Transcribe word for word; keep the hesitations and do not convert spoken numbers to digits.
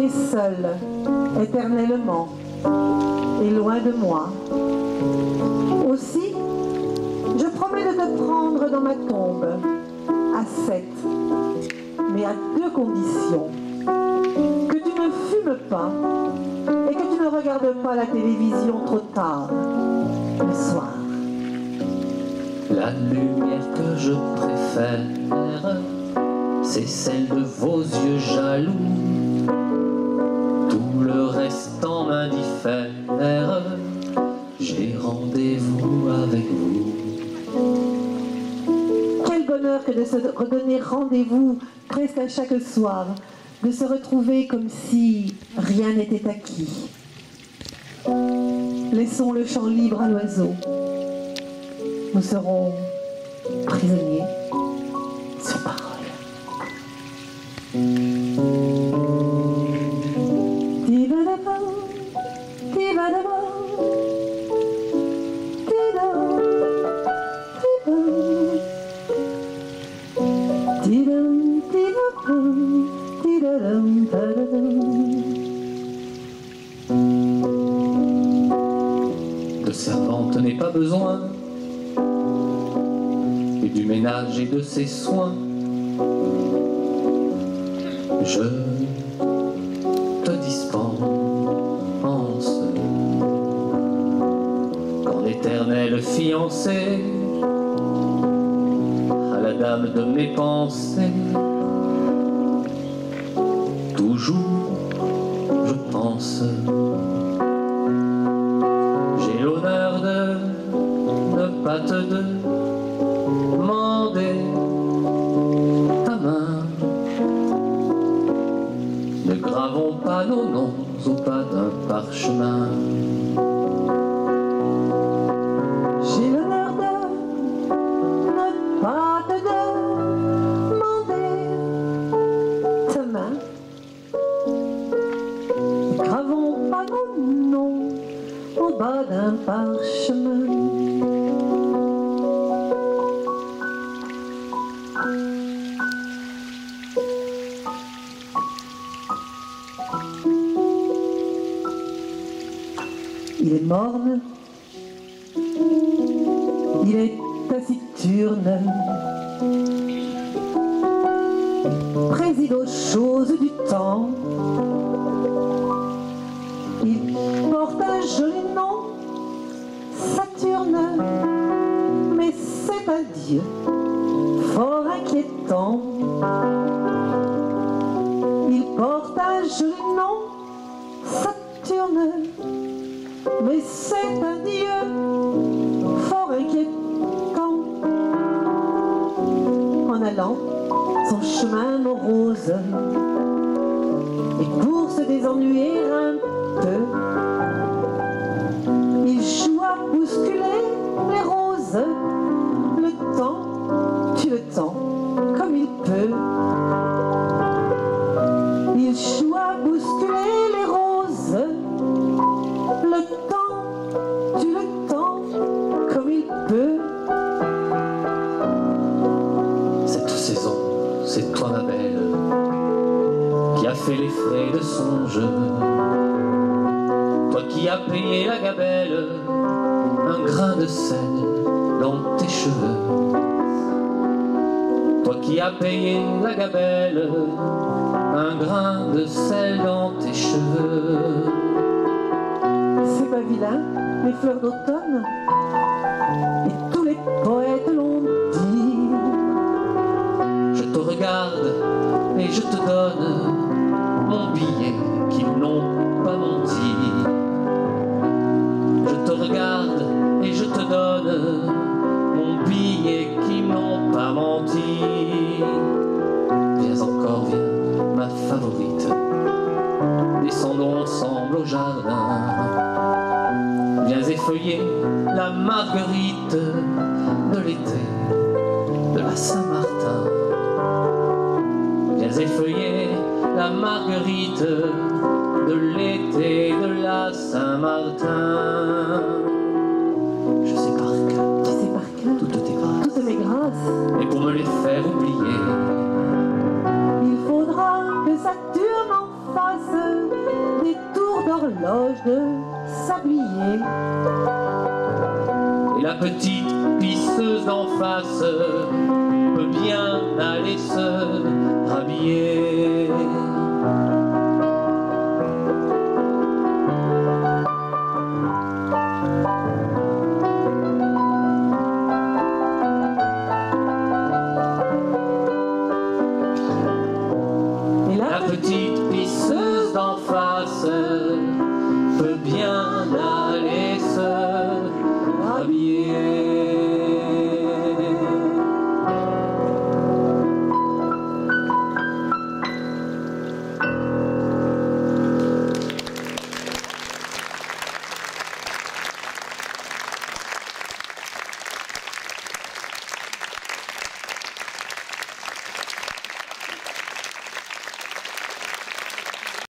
rester seul, éternellement, et loin de moi. Aussi, je promets de te prendre dans ma tombe, à sept, mais à deux conditions. Que tu ne fumes pas et que tu ne regardes pas la télévision trop tard, le soir. La lumière que je préfère, c'est celle de vos yeux jaloux. Tout le restant m'indiffère. J'ai rendez-vous avec vous. Quel bonheur que de se redonner rendez-vous presque à chaque soir, de se retrouver comme si rien n'était acquis. Laissons le champ libre à l'oiseau. Nous serons prisonniers sur parole. De servante n'est pas besoin, et du ménage et de ses soins. Je te dispense qu'en éternel fiancé à la dame de mes pensées. Toujours je pense, j'ai l'honneur de ne pas te demander ta main. Ne gravons pas nos noms au pas d'un parchemin. J'ai l'honneur de ne pas te demander ta main. Ne gravons pas nos noms au bas d'un parchemin. Il est morne, il est taciturne, préside aux choses du temps. Il porte un joli nom, Saturne, mais c'est un dieu fort inquiétant. Il porte un joli nom, Saturne, mais c'est un dieu fort inquiétant. En allant son chemin morose, et pour se désennuyer un peu, il joue à bousculer les roses. Le temps tue le temps comme il peut. Il joue à bousculer les roses. Le temps tue le temps comme il peut. Cette saison, c'est toi ma belle, qui a fait les frais de son jeu. Toi qui as payé la gabelle, un grain de sel dans tes cheveux. Toi qui as payé la gabelle, un grain de sel dans tes cheveux. C'est pas vilain, les fleurs d'automne, et tous les poètes l'ont dit. Je te regarde et je te donne mon billet qu'ils n'ont pas menti. Je te regarde et je te donne mon billet qu'ils n'ont pas menti. Viens encore, viens, ma favorite, descendons ensemble au jardin. Viens effeuiller la marguerite de l'été de la Saint-Martin. Viens effeuiller la marguerite de l'été de la Saint-Martin. Je sais par cœur, Tu sais par cœur toutes tes grâces, toutes mes grâces. et pour me les faire oublier, Il faudra que Saturne en fasse plage de sablier. Et la petite pisseuse d'en face peut bien aller se rhabiller.